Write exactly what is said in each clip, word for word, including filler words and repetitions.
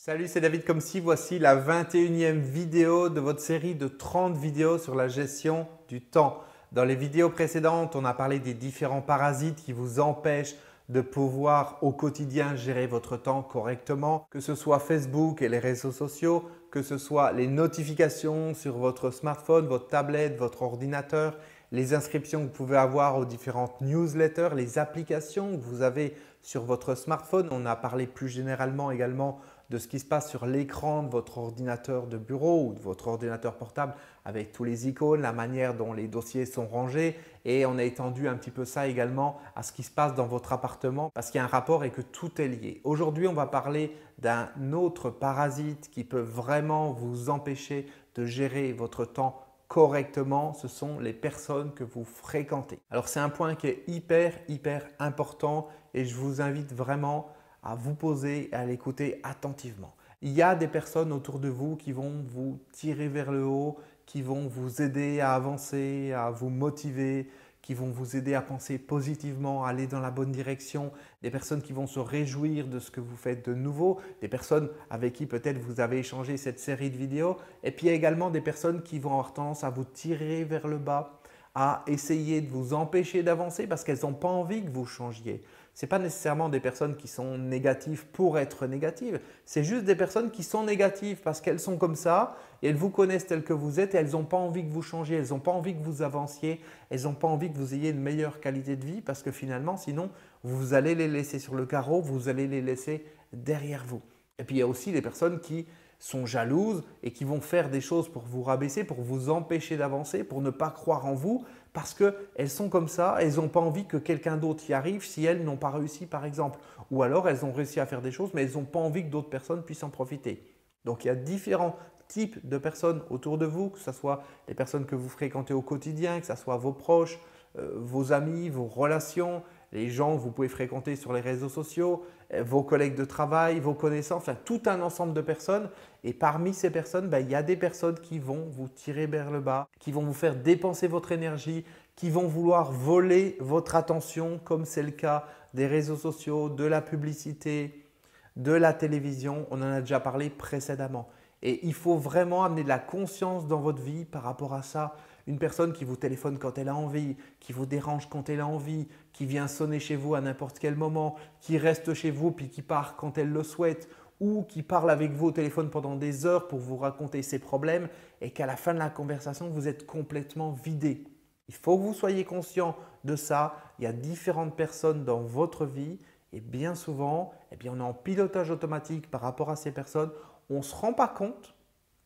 Salut, c'est David Comsi. Voici la vingt et unième vidéo de votre série de trente vidéos sur la gestion du temps. Dans les vidéos précédentes, on a parlé des différents parasites qui vous empêchent de pouvoir au quotidien gérer votre temps correctement, que ce soit Facebook et les réseaux sociaux, que ce soit les notifications sur votre smartphone, votre tablette, votre ordinateur, les inscriptions que vous pouvez avoir aux différentes newsletters, les applications que vous avez sur votre smartphone. On a parlé plus généralement également de ce qui se passe sur l'écran de votre ordinateur de bureau ou de votre ordinateur portable avec tous les icônes, la manière dont les dossiers sont rangés, et on a étendu un petit peu ça également à ce qui se passe dans votre appartement parce qu'il y a un rapport et que tout est lié. Aujourd'hui, on va parler d'un autre parasite qui peut vraiment vous empêcher de gérer votre temps correctement. Ce sont les personnes que vous fréquentez. Alors, c'est un point qui est hyper, hyper important et je vous invite vraiment à vous poser et à l'écouter attentivement. Il y a des personnes autour de vous qui vont vous tirer vers le haut, qui vont vous aider à avancer, à vous motiver, qui vont vous aider à penser positivement, à aller dans la bonne direction, des personnes qui vont se réjouir de ce que vous faites de nouveau, des personnes avec qui peut-être vous avez échangé cette série de vidéos, et puis il y a également des personnes qui vont avoir tendance à vous tirer vers le bas, à essayer de vous empêcher d'avancer parce qu'elles n'ont pas envie que vous changiez. Ce n'est pas nécessairement des personnes qui sont négatives pour être négatives, c'est juste des personnes qui sont négatives parce qu'elles sont comme ça et elles vous connaissent tel que vous êtes et elles n'ont pas envie que vous changiez, elles n'ont pas envie que vous avanciez, elles n'ont pas envie que vous ayez une meilleure qualité de vie parce que finalement sinon vous allez les laisser sur le carreau, vous allez les laisser derrière vous. Et puis il y a aussi les personnes qui sont jalouses et qui vont faire des choses pour vous rabaisser, pour vous empêcher d'avancer, pour ne pas croire en vous parce qu'elles sont comme ça, elles n'ont pas envie que quelqu'un d'autre y arrive si elles n'ont pas réussi par exemple. Ou alors elles ont réussi à faire des choses mais elles n'ont pas envie que d'autres personnes puissent en profiter. Donc il y a différents types de personnes autour de vous, que ce soit les personnes que vous fréquentez au quotidien, que ce soit vos proches, euh, vos amis, vos relations, les gens que vous pouvez fréquenter sur les réseaux sociaux, vos collègues de travail, vos connaissances, enfin tout un ensemble de personnes. Et parmi ces personnes, ben, il y a des personnes qui vont vous tirer vers le bas, qui vont vous faire dépenser votre énergie, qui vont vouloir voler votre attention comme c'est le cas des réseaux sociaux, de la publicité, de la télévision. On en a déjà parlé précédemment. Et il faut vraiment amener de la conscience dans votre vie par rapport à ça. Une personne qui vous téléphone quand elle a envie, qui vous dérange quand elle a envie, qui vient sonner chez vous à n'importe quel moment, qui reste chez vous puis qui part quand elle le souhaite ou qui parle avec vous au téléphone pendant des heures pour vous raconter ses problèmes et qu'à la fin de la conversation, vous êtes complètement vidé. Il faut que vous soyez conscient de ça. Il y a différentes personnes dans votre vie et bien souvent, eh bien, on est en pilotage automatique par rapport à ces personnes. On ne se rend pas compte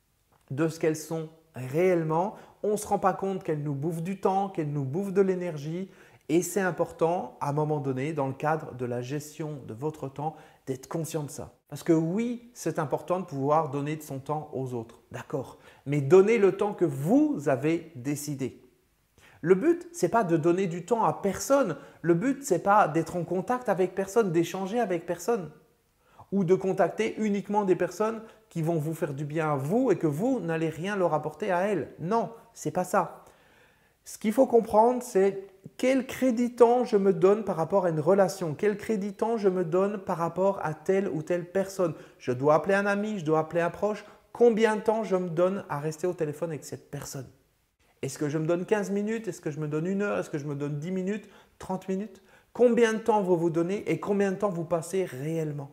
de ce qu'elles sont réellement. On ne se rend pas compte qu'elles nous bouffent du temps, qu'elles nous bouffent de l'énergie. Et c'est important à un moment donné, dans le cadre de la gestion de votre temps, d'être conscient de ça. Parce que oui, c'est important de pouvoir donner de son temps aux autres, d'accord. Mais donnez le temps que vous avez décidé. Le but, ce n'est pas de donner du temps à personne. Le but, ce n'est pas d'être en contact avec personne, d'échanger avec personne. Ou de contacter uniquement des personnes qui vont vous faire du bien à vous et que vous n'allez rien leur apporter à elles. Non, ce n'est pas ça. Ce qu'il faut comprendre, c'est quel crédit temps je me donne par rapport à une relation, quel crédit temps je me donne par rapport à telle ou telle personne. Je dois appeler un ami, je dois appeler un proche. Combien de temps je me donne à rester au téléphone avec cette personne? Est-ce que je me donne quinze minutes? Est-ce que je me donne une heure? Est-ce que je me donne dix minutes? trente minutes? Combien de temps vous vous donnez et combien de temps vous passez réellement?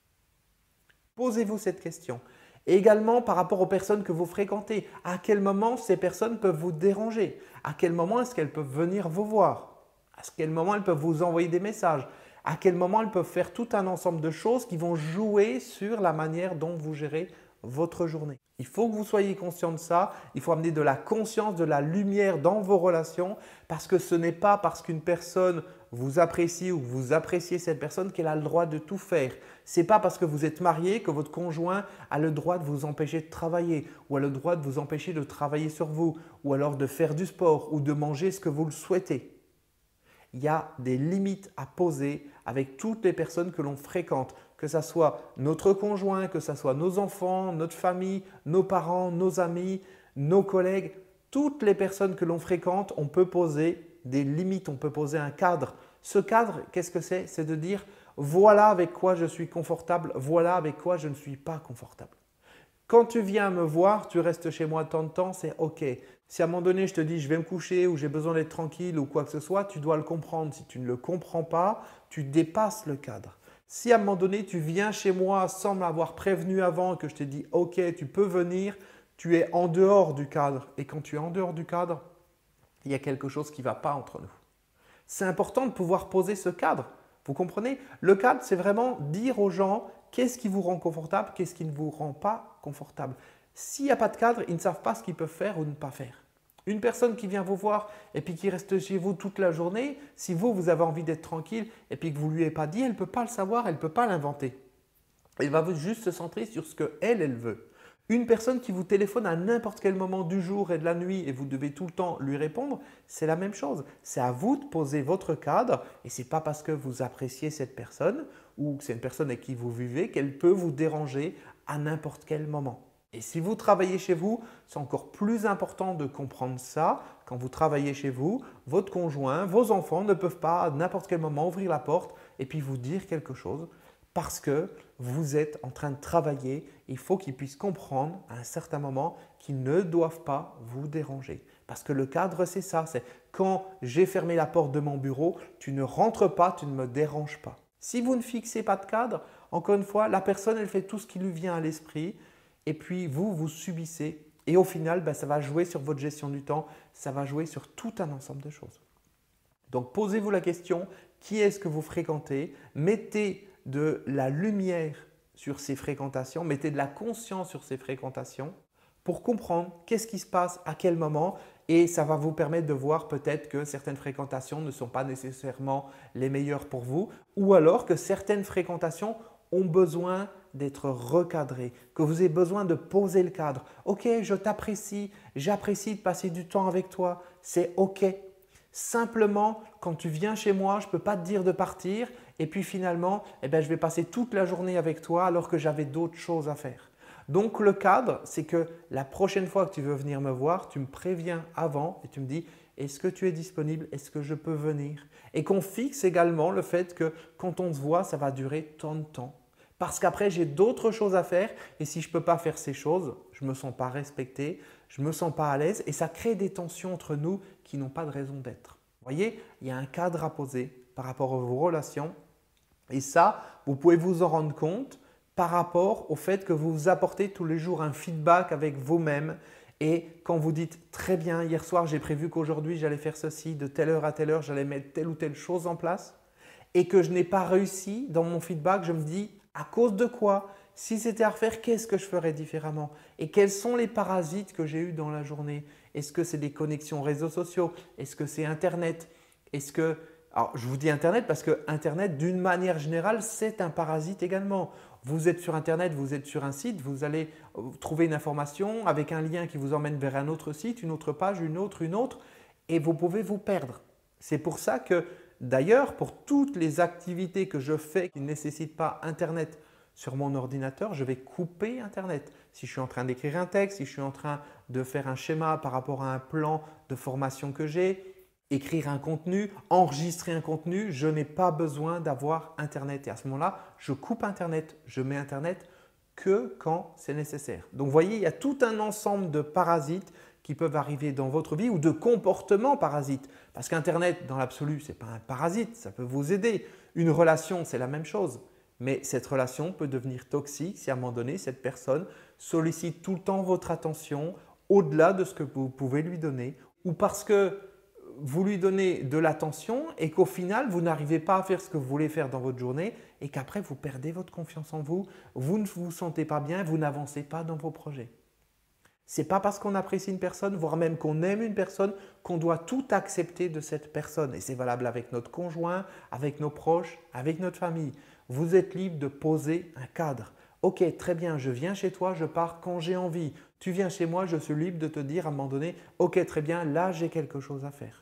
Posez-vous cette question. Et également par rapport aux personnes que vous fréquentez, à quel moment ces personnes peuvent vous déranger? À quel moment est-ce qu'elles peuvent venir vous voir? À quel moment elles peuvent vous envoyer des messages? À quel moment elles peuvent faire tout un ensemble de choses qui vont jouer sur la manière dont vous gérez votre journée? Il faut que vous soyez conscient de ça. Il faut amener de la conscience, de la lumière dans vos relations parce que ce n'est pas parce qu'une personne vous apprécie ou que vous appréciez cette personne qu'elle a le droit de tout faire. Ce n'est pas parce que vous êtes marié que votre conjoint a le droit de vous empêcher de travailler ou a le droit de vous empêcher de travailler sur vous ou alors de faire du sport ou de manger ce que vous le souhaitez. Il y a des limites à poser avec toutes les personnes que l'on fréquente, que ce soit notre conjoint, que ce soit nos enfants, notre famille, nos parents, nos amis, nos collègues. Toutes les personnes que l'on fréquente, on peut poser des limites, on peut poser un cadre. Ce cadre, qu'est-ce que c'est? C'est de dire Voilà avec quoi je suis confortable, voilà avec quoi je ne suis pas confortable. Quand tu viens me voir, tu restes chez moi tant de temps, c'est OK. Si à un moment donné, je te dis je vais me coucher ou j'ai besoin d'être tranquille ou quoi que ce soit, tu dois le comprendre. Si tu ne le comprends pas, tu dépasses le cadre. Si à un moment donné, tu viens chez moi sans m'avoir prévenu avant et que je t'ai dit OK, tu peux venir, tu es en dehors du cadre. Et quand tu es en dehors du cadre, il y a quelque chose qui ne va pas entre nous. C'est important de pouvoir poser ce cadre. Vous comprenez? Le cadre, c'est vraiment dire aux gens qu'est-ce qui vous rend confortable, qu'est-ce qui ne vous rend pas confortable. S'il n'y a pas de cadre, ils ne savent pas ce qu'ils peuvent faire ou ne pas faire. Une personne qui vient vous voir et puis qui reste chez vous toute la journée, si vous, vous avez envie d'être tranquille et puis que vous ne lui avez pas dit, elle ne peut pas le savoir, elle ne peut pas l'inventer. Elle va juste se centrer sur ce qu'elle, elle veut. Une personne qui vous téléphone à n'importe quel moment du jour et de la nuit et vous devez tout le temps lui répondre, c'est la même chose. C'est à vous de poser votre cadre et ce n'est pas parce que vous appréciez cette personne ou que c'est une personne avec qui vous vivez qu'elle peut vous déranger à n'importe quel moment. Et si vous travaillez chez vous, c'est encore plus important de comprendre ça. Quand vous travaillez chez vous, votre conjoint, vos enfants ne peuvent pas à n'importe quel moment ouvrir la porte et puis vous dire quelque chose. Parce que vous êtes en train de travailler, il faut qu'ils puissent comprendre à un certain moment qu'ils ne doivent pas vous déranger. Parce que le cadre, c'est ça, c'est quand j'ai fermé la porte de mon bureau, tu ne rentres pas, tu ne me déranges pas. Si vous ne fixez pas de cadre, encore une fois, la personne, elle fait tout ce qui lui vient à l'esprit et puis vous, vous subissez. Et au final, ben, ça va jouer sur votre gestion du temps, ça va jouer sur tout un ensemble de choses. Donc, posez-vous la question, qui est-ce que vous fréquentez? Mettez de la lumière sur ces fréquentations, mettez de la conscience sur ces fréquentations pour comprendre qu'est-ce qui se passe à quel moment et ça va vous permettre de voir peut-être que certaines fréquentations ne sont pas nécessairement les meilleures pour vous ou alors que certaines fréquentations ont besoin d'être recadrées, que vous avez besoin de poser le cadre. Ok, je t'apprécie, j'apprécie de passer du temps avec toi, c'est ok. Simplement, quand tu viens chez moi, je ne peux pas te dire de partir et puis finalement, eh bien, je vais passer toute la journée avec toi alors que j'avais d'autres choses à faire. Donc le cadre, c'est que la prochaine fois que tu veux venir me voir, tu me préviens avant et tu me dis est-ce que tu es disponible, est-ce que je peux venir? Et qu'on fixe également le fait que quand on se voit, ça va durer tant de temps. Parce qu'après, j'ai d'autres choses à faire et si je ne peux pas faire ces choses, je ne me sens pas respecté, je ne me sens pas à l'aise et ça crée des tensions entre nous qui n'ont pas de raison d'être. Vous voyez, il y a un cadre à poser par rapport à vos relations et ça, vous pouvez vous en rendre compte par rapport au fait que vous vous apportez tous les jours un feedback avec vous-même et quand vous dites « très bien, hier soir j'ai prévu qu'aujourd'hui j'allais faire ceci, de telle heure à telle heure j'allais mettre telle ou telle chose en place » et que je n'ai pas réussi dans mon feedback, je me dis « à cause de quoi ?» Si c'était à refaire, qu'est-ce que je ferais différemment? Et quels sont les parasites que j'ai eus dans la journée? Est-ce que c'est des connexions réseaux sociaux? Est-ce que c'est Internet? Est-ce que… Alors, je vous dis Internet parce que Internet, d'une manière générale, c'est un parasite également. Vous êtes sur Internet, vous êtes sur un site, vous allez trouver une information avec un lien qui vous emmène vers un autre site, une autre page, une autre, une autre et vous pouvez vous perdre. C'est pour ça que d'ailleurs, pour toutes les activités que je fais qui ne nécessitent pas Internet sur mon ordinateur, je vais couper Internet. Si je suis en train d'écrire un texte, si je suis en train de faire un schéma par rapport à un plan de formation que j'ai, écrire un contenu, enregistrer un contenu, je n'ai pas besoin d'avoir Internet. Et à ce moment-là, je coupe Internet. Je mets Internet que quand c'est nécessaire. Donc, vous voyez, il y a tout un ensemble de parasites qui peuvent arriver dans votre vie ou de comportements parasites. Parce qu'Internet, dans l'absolu, ce n'est pas un parasite, ça peut vous aider. Une relation, c'est la même chose. Mais cette relation peut devenir toxique si à un moment donné, cette personne sollicite tout le temps votre attention au-delà de ce que vous pouvez lui donner ou parce que vous lui donnez de l'attention et qu'au final, vous n'arrivez pas à faire ce que vous voulez faire dans votre journée et qu'après, vous perdez votre confiance en vous, vous ne vous sentez pas bien, vous n'avancez pas dans vos projets. Ce n'est pas parce qu'on apprécie une personne, voire même qu'on aime une personne, qu'on doit tout accepter de cette personne. Et c'est valable avec notre conjoint, avec nos proches, avec notre famille. Vous êtes libre de poser un cadre. Ok, très bien, je viens chez toi, je pars quand j'ai envie. Tu viens chez moi, je suis libre de te dire à un moment donné, ok, très bien, là j'ai quelque chose à faire.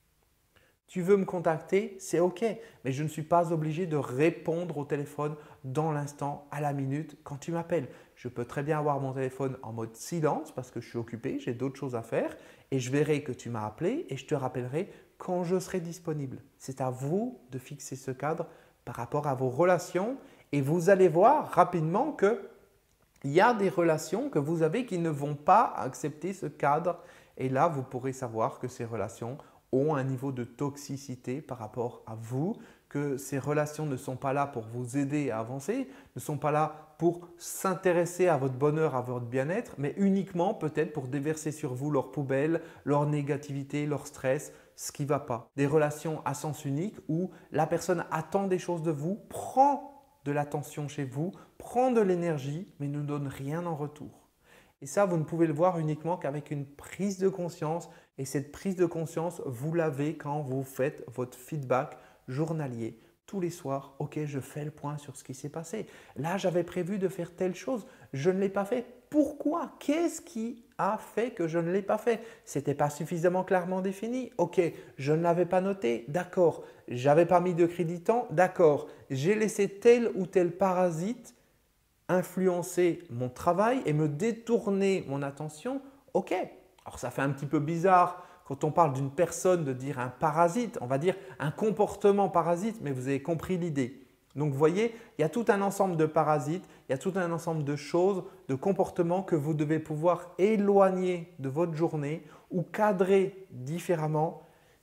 Tu veux me contacter, c'est ok, mais je ne suis pas obligé de répondre au téléphone dans l'instant, à la minute, quand tu m'appelles. Je peux très bien avoir mon téléphone en mode silence parce que je suis occupé, j'ai d'autres choses à faire et je verrai que tu m'as appelé et je te rappellerai quand je serai disponible. C'est à vous de fixer ce cadre par rapport à vos relations et vous allez voir rapidement qu'il y a des relations que vous avez qui ne vont pas accepter ce cadre et là, vous pourrez savoir que ces relations ont un niveau de toxicité par rapport à vous, que ces relations ne sont pas là pour vous aider à avancer, ne sont pas là pour s'intéresser à votre bonheur, à votre bien-être, mais uniquement peut-être pour déverser sur vous leur poubelle, leur négativité, leur stress, ce qui ne va pas. Des relations à sens unique où la personne attend des choses de vous, prend de l'attention chez vous, prend de l'énergie, mais ne donne rien en retour. Et ça, vous ne pouvez le voir uniquement qu'avec une prise de conscience. Et cette prise de conscience, vous l'avez quand vous faites votre feedback journalier. Tous les soirs, ok, je fais le point sur ce qui s'est passé. Là, j'avais prévu de faire telle chose. Je ne l'ai pas fait. Pourquoi? Qu'est-ce qui a fait que je ne l'ai pas fait? Ce n'était pas suffisamment clairement défini. Ok, je ne l'avais pas noté. D'accord. J'avais pas mis de créditant. D'accord. J'ai laissé tel ou tel parasite influencer mon travail et me détourner mon attention, ok. Alors ça fait un petit peu bizarre quand on parle d'une personne de dire un parasite, on va dire un comportement parasite, mais vous avez compris l'idée. Donc vous voyez, il y a tout un ensemble de parasites, il y a tout un ensemble de choses, de comportements que vous devez pouvoir éloigner de votre journée ou cadrer différemment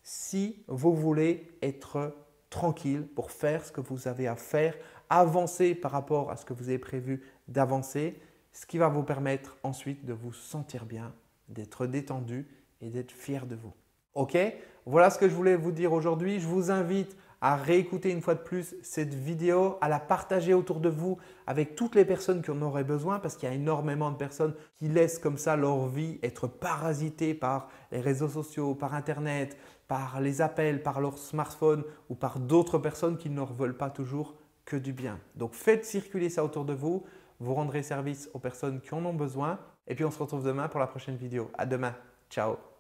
si vous voulez être tranquille pour faire ce que vous avez à faire, avancer par rapport à ce que vous avez prévu d'avancer, ce qui va vous permettre ensuite de vous sentir bien, d'être détendu et d'être fier de vous. Ok, voilà ce que je voulais vous dire aujourd'hui. Je vous invite à réécouter une fois de plus cette vidéo, à la partager autour de vous avec toutes les personnes qui en auraient besoin parce qu'il y a énormément de personnes qui laissent comme ça leur vie être parasitées par les réseaux sociaux, par Internet, par les appels, par leur smartphone ou par d'autres personnes qui ne leur veulent pas toujours que du bien. Donc faites circuler ça autour de vous, vous rendrez service aux personnes qui en ont besoin et puis on se retrouve demain pour la prochaine vidéo. À demain, ciao.